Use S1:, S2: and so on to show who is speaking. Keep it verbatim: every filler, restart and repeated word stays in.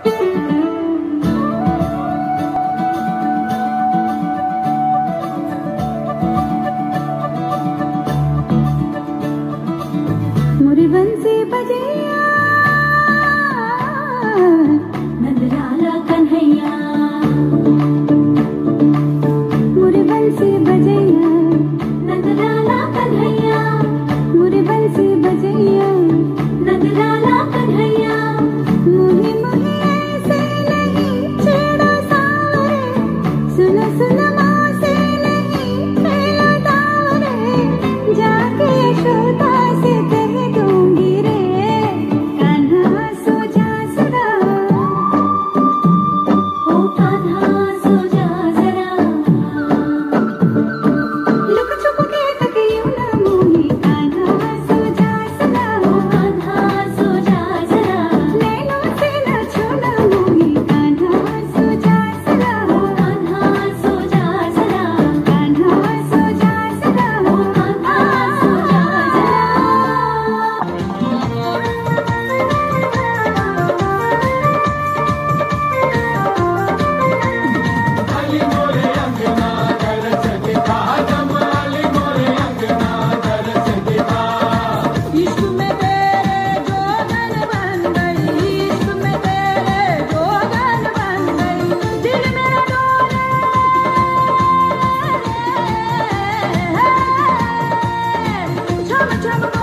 S1: मुरी बंसी बजैया नंदलाला कन्हैया, मुरी बंसी बजैया नंदलाला कन्हैया, मुरी बंसी बजैया नंदलाला कन्हैया। मुही मुही ऐसे नहीं छेड़ो सावरे, सुनो सुनो माँ से नहीं खेलो दावरे, जाके यशोदा से कह दूंगी रे, कान्हा सो जा जरा, ओ कान्हा सो जा जरा, लुक छुप के तकियों ना मोही, कान्हा सो जा जरा, ओ कान्हा सो जा जरा, नैनों से न छूना मोही, कान्हा सो जा जरा, ओ कान्हा सो जा जरा, कान्हा सो जा जरा, ओ कान्हा सो जा इश्क में तेरे जोगन बन गई, इश्क में तेरे जोगन बन गई, दिल मेरा डोले, छम छम